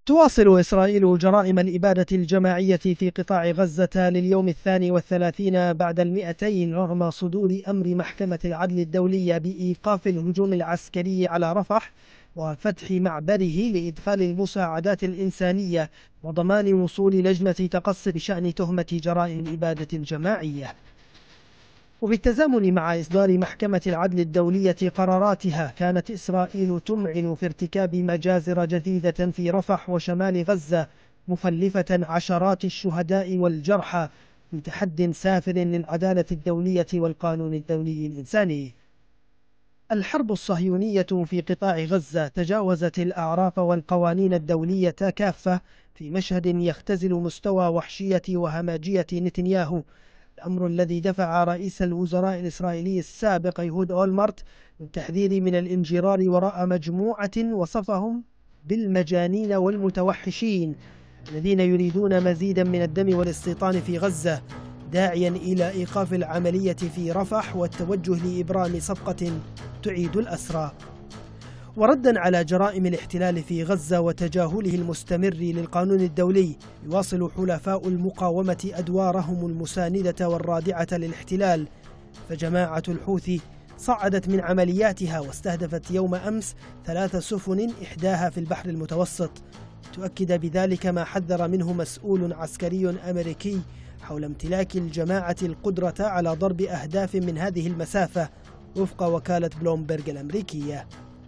تواصل إسرائيل جرائم الإبادة الجماعية في قطاع غزة لليوم 32 بعد 200 رغم صدور أمر محكمة العدل الدولية بإيقاف الهجوم العسكري على رفح وفتح معبره لإدخال المساعدات الإنسانية وضمان وصول لجنة تقصي بشأن تهمة جرائم الإبادة الجماعية. وبالتزامن مع إصدار محكمة العدل الدولية قراراتها، كانت إسرائيل تمعن في ارتكاب مجازر جديدة في رفح وشمال غزة، مخلفة عشرات الشهداء والجرحى في تحد سافر للعدالة الدولية والقانون الدولي الإنساني. الحرب الصهيونية في قطاع غزة تجاوزت الأعراف والقوانين الدولية كافة في مشهد يختزل مستوى وحشية وهمجية نتنياهو، الأمر الذي دفع رئيس الوزراء الإسرائيلي السابق يهود أولمرت للتحذير من الانجرار وراء مجموعة وصفهم بالمجانين والمتوحشين الذين يريدون مزيدا من الدم والاستيطان في غزة، داعيا إلى إيقاف العملية في رفح والتوجه لإبرام صفقة تعيد الأسرى. وردا على جرائم الاحتلال في غزة وتجاهله المستمر للقانون الدولي، يواصل حلفاء المقاومة أدوارهم المساندة والرادعة للاحتلال، فجماعة الحوثي صعدت من عملياتها واستهدفت يوم أمس 3 سفن إحداها في البحر المتوسط، تؤكد بذلك ما حذر منه مسؤول عسكري أمريكي حول امتلاك الجماعة القدرة على ضرب أهداف من هذه المسافة وفق وكالة بلومبرغ الأمريكية.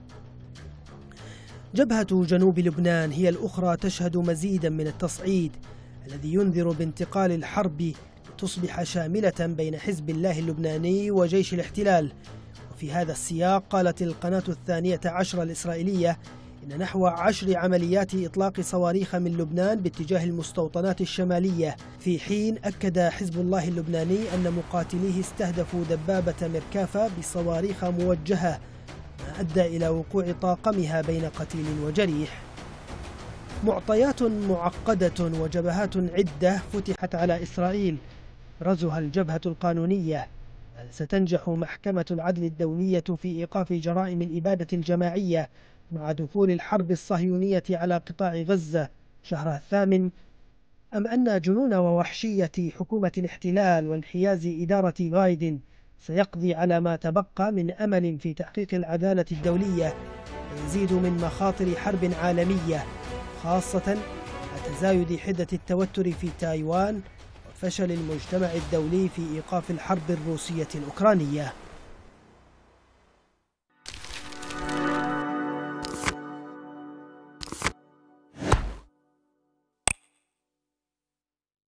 جبهة جنوب لبنان هي الأخرى تشهد مزيدا من التصعيد الذي ينذر بانتقال الحرب لتصبح شاملة بين حزب الله اللبناني وجيش الاحتلال. وفي هذا السياق قالت القناة 12 الإسرائيلية إن نحو 10 عمليات إطلاق صواريخ من لبنان باتجاه المستوطنات الشمالية، في حين أكد حزب الله اللبناني أن مقاتليه استهدفوا دبابة ميركافا بصواريخ موجهة، ما أدى إلى وقوع طاقمها بين قتيل وجريح. معطيات معقدة وجبهات عدة فتحت على إسرائيل، رزها الجبهة القانونية. ستنجح محكمة العدل الدولية في إيقاف جرائم الإبادة الجماعية مع دخول الحرب الصهيونية على قطاع غزة شهرها الثامن، أم أن جنون ووحشية حكومة الاحتلال وانحياز إدارة بايدن سيقضي على ما تبقى من أمل في تحقيق العدالة الدولية ويزيد من مخاطر حرب عالمية، خاصة مع تزايد حدة التوتر في تايوان وفشل المجتمع الدولي في إيقاف الحرب الروسية الأوكرانية؟